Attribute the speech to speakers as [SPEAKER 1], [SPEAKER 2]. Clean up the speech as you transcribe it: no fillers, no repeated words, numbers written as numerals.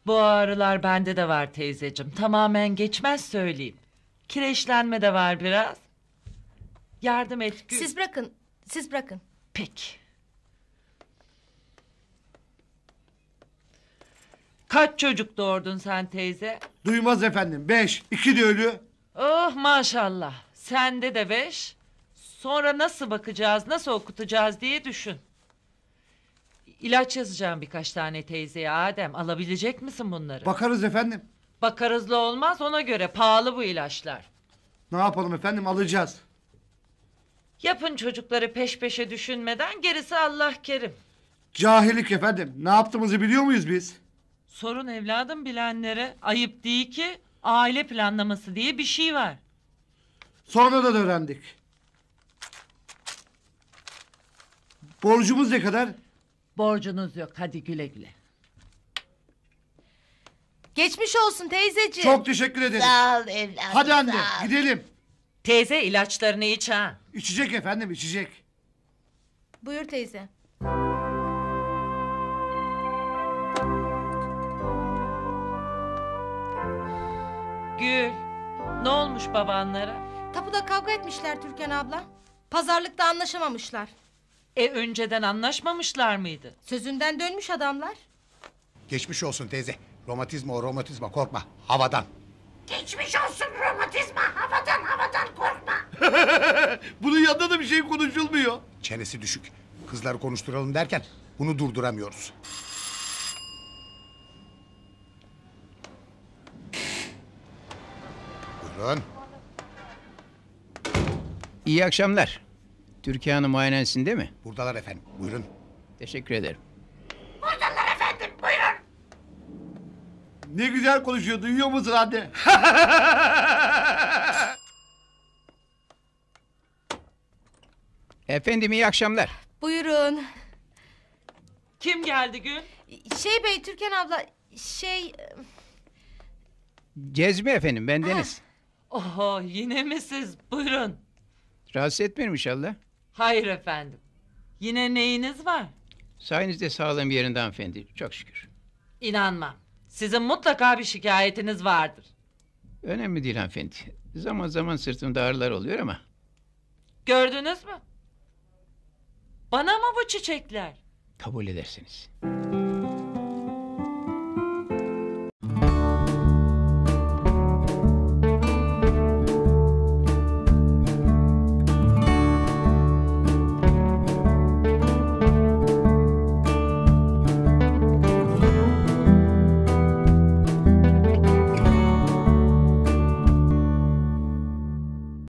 [SPEAKER 1] Bu ağrılar bende de var teyzeciğim. Tamamen geçmez söyleyeyim. Kireçlenme de var biraz. Yardım et Gül.
[SPEAKER 2] Siz bırakın. Siz bırakın.
[SPEAKER 1] Peki. Kaç çocuk doğurdun sen teyze?
[SPEAKER 3] Duymaz efendim. 5. 2 de ölü.
[SPEAKER 1] Oh maşallah. Sende de 5. Sonra nasıl bakacağız, nasıl okutacağız diye düşün. İlaç yazacağım birkaç tane teyzeye Adem. Alabilecek misin bunları?
[SPEAKER 3] Bakarız efendim.
[SPEAKER 1] Bakarızla olmaz, ona göre pahalı bu ilaçlar.
[SPEAKER 3] Ne yapalım efendim, alacağız.
[SPEAKER 1] Yapın çocukları peş peşe düşünmeden, gerisi Allah kerim.
[SPEAKER 3] Cahillik efendim. Ne yaptığımızı biliyor muyuz biz?
[SPEAKER 1] Sorun evladım bilenlere. Ayıp değil ki, aile planlaması diye bir şey var.
[SPEAKER 3] Sonradan öğrendik. Borcumuz ne kadar?
[SPEAKER 1] Borcunuz yok, hadi güle güle.
[SPEAKER 2] Geçmiş olsun teyzeciğim.
[SPEAKER 3] Çok teşekkür ederim.
[SPEAKER 4] Sağ ol evladım.
[SPEAKER 3] Hadi anne,
[SPEAKER 4] sağ ol.
[SPEAKER 3] gidelim.
[SPEAKER 1] Teyze ilaçlarını iç ha.
[SPEAKER 3] İçecek efendim, içecek.
[SPEAKER 2] Buyur teyze.
[SPEAKER 1] Gül, ne olmuş babanlara?
[SPEAKER 2] Tapuda kavga etmişler Türkan abla. Pazarlıkta anlaşamamışlar.
[SPEAKER 1] Önceden anlaşmamışlar mıydı?
[SPEAKER 2] Sözünden dönmüş adamlar.
[SPEAKER 5] Geçmiş olsun teyze. Romatizma o romatizma, korkma. Havadan.
[SPEAKER 4] Geçmiş olsun romatizma. Havadan korkma.
[SPEAKER 3] Bunun yanında da bir şey konuşulmuyor.
[SPEAKER 5] Çenesi düşük. Kızları konuşturalım derken bunu durduramıyoruz. Buyurun.
[SPEAKER 6] İyi akşamlar. Türkiye Hanım muayenesinde mi?
[SPEAKER 5] Buradalar efendim. Buyurun.
[SPEAKER 6] Teşekkür ederim.
[SPEAKER 3] Ne güzel konuşuyor, duyuyor musun anne?
[SPEAKER 6] Efendim iyi akşamlar.
[SPEAKER 2] Buyurun.
[SPEAKER 1] Kim geldi Gül?
[SPEAKER 2] Şey bey Türkan abla
[SPEAKER 6] Cezmi efendim bendeniz.
[SPEAKER 1] Oho, yine mi siz? Buyurun.
[SPEAKER 6] Rahatsız etmiyorum inşallah.
[SPEAKER 1] Hayır efendim. Yine neyiniz var?
[SPEAKER 6] Sayenizde sağlığım yerinde hanımefendi. Çok şükür.
[SPEAKER 1] İnanmam. Sizin mutlaka bir şikayetiniz vardır.
[SPEAKER 6] Önemli değil hanımefendi. Zaman zaman sırtımda ağrılar oluyor ama.
[SPEAKER 1] Gördünüz mü? Bana mı bu çiçekler?
[SPEAKER 6] Kabul ederseniz.